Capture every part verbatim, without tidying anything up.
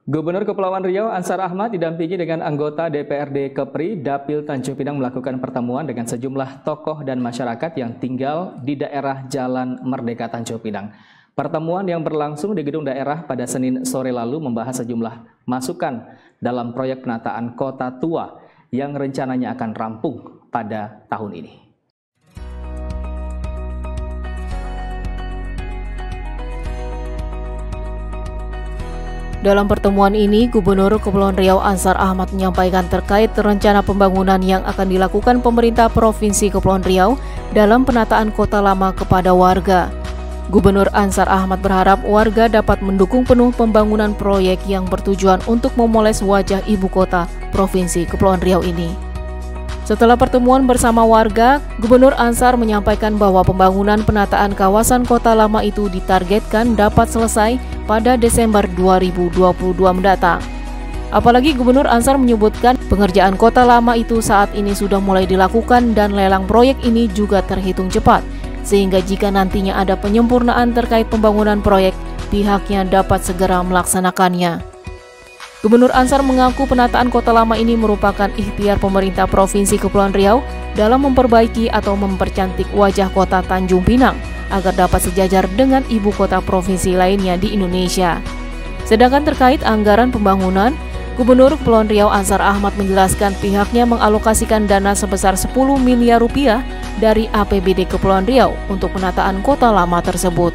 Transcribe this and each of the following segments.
Gubernur Kepulauan Riau Ansar Ahmad didampingi dengan anggota D P R D Kepri Dapil Tanjung Pinang melakukan pertemuan dengan sejumlah tokoh dan masyarakat yang tinggal di daerah Jalan Merdeka Tanjung Pinang. Pertemuan yang berlangsung di gedung daerah pada Senin sore lalu membahas sejumlah masukan dalam proyek penataan Kota Tua yang rencananya akan rampung pada tahun ini. Dalam pertemuan ini, Gubernur Kepulauan Riau Ansar Ahmad menyampaikan terkait rencana pembangunan yang akan dilakukan pemerintah Provinsi Kepulauan Riau dalam penataan kota lama kepada warga. Gubernur Ansar Ahmad berharap warga dapat mendukung penuh pembangunan proyek yang bertujuan untuk memoles wajah ibu kota Provinsi Kepulauan Riau ini. Setelah pertemuan bersama warga, Gubernur Ansar menyampaikan bahwa pembangunan penataan kawasan kota lama itu ditargetkan dapat selesai pada Desember dua ribu dua puluh dua mendatang. Apalagi Gubernur Ansar menyebutkan pengerjaan kota lama itu saat ini sudah mulai dilakukan dan lelang proyek ini juga terhitung cepat, sehingga jika nantinya ada penyempurnaan terkait pembangunan proyek, pihaknya dapat segera melaksanakannya. Gubernur Ansar mengaku penataan kota lama ini merupakan ikhtiar pemerintah Provinsi Kepulauan Riau dalam memperbaiki atau mempercantik wajah kota Tanjung Pinang agar dapat sejajar dengan ibu kota provinsi lainnya di Indonesia. Sedangkan terkait anggaran pembangunan, Gubernur Kepulauan Riau Ansar Ahmad menjelaskan pihaknya mengalokasikan dana sebesar sepuluh miliar rupiah dari A P B D Kepulauan Riau untuk penataan kota lama tersebut.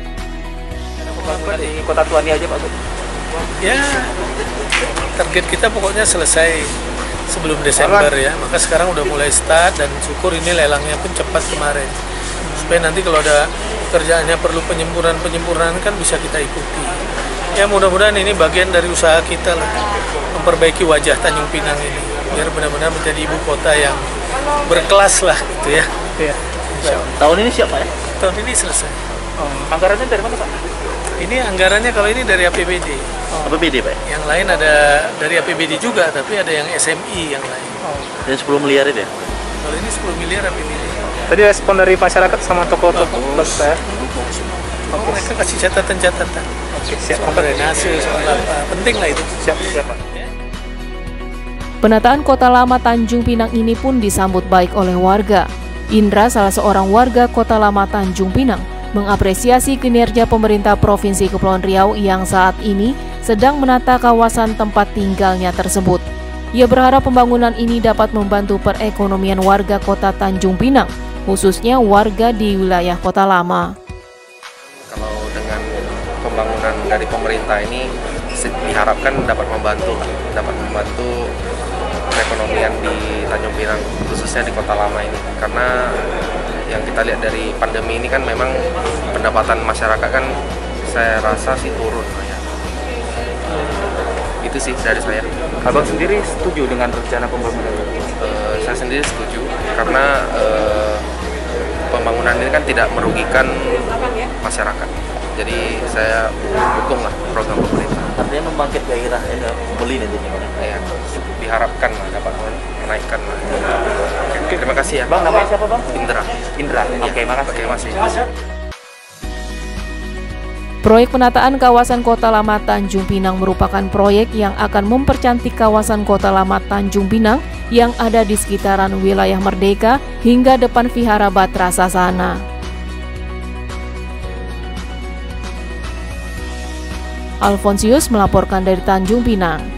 Di Kota Tua ini aja Pak. Ya, target kita pokoknya selesai sebelum Desember ya, maka sekarang udah mulai start dan syukur ini lelangnya pun cepat kemarin. Supaya nanti kalau ada kerjaannya perlu penyempurnaan-penyempurnaan kan bisa kita ikuti. Ya mudah-mudahan ini bagian dari usaha kita lah, memperbaiki wajah Tanjung Pinang ini, biar benar-benar menjadi ibu kota yang berkelas lah gitu ya. Iya. Tahun ini siapa ya? Tahun ini selesai. Oh, anggarannya dari mana Pak? Ini anggarannya kalau ini dari A P B D. Oh. A P B D Pak? Yang lain ada dari A P B D juga, tapi ada yang S M I yang lain. Oh. Dan sepuluh miliar itu ya? Kalau ini sepuluh miliar A P B D. Tadi respon dari masyarakat sama tokoh-tokoh ya? Oh, mereka kasih catatan-catatan. Oke, siap. Soal drainase, soal apa, penting lah itu. Siap, siap Pak. Penataan kota lama Tanjung Pinang ini pun disambut baik oleh warga. Indra, salah seorang warga kota lama Tanjung Pinang, mengapresiasi kinerja pemerintah Provinsi Kepulauan Riau yang saat ini sedang menata kawasan tempat tinggalnya tersebut. Ia berharap pembangunan ini dapat membantu perekonomian warga kota Tanjung Pinang, khususnya warga di wilayah kota lama. Kalau dengan pembangunan dari pemerintah ini diharapkan dapat membantu, dapat membantu perekonomian di Tanjung Pinang, khususnya di kota lama ini, karena yang kita lihat dari pandemi ini kan memang pendapatan masyarakat kan saya rasa sih turun ya. Itu sih dari saya. Abang sendiri setuju dengan rencana pembangunan? Uh, saya sendiri setuju karena uh, pembangunan ini kan tidak merugikan masyarakat. Jadi saya dukung lah program pemerintah. Artinya membangkit gairah ya, beli nanti ya, diharapkan lah dapat menaikkan lah. Oke, terima kasih ya. Bang, namanya siapa Bang? Indra. Indra. Oke, okay, makasih. Oke, makasih. Proyek penataan kawasan kota lama Tanjung Pinang merupakan proyek yang akan mempercantik kawasan kota lama Tanjung Pinang yang ada di sekitaran wilayah Merdeka hingga depan Vihara Batra Sasana. Alfonsius melaporkan dari Tanjung Pinang.